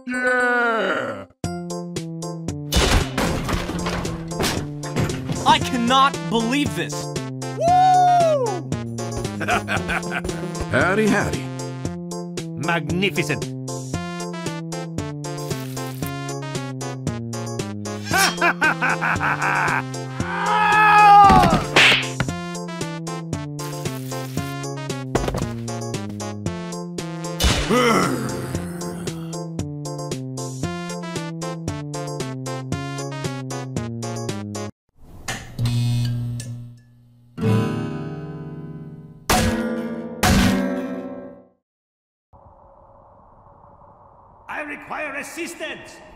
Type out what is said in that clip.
Yeah! I cannot believe this! Woo! Howdy, howdy. Magnificent! I require assistance!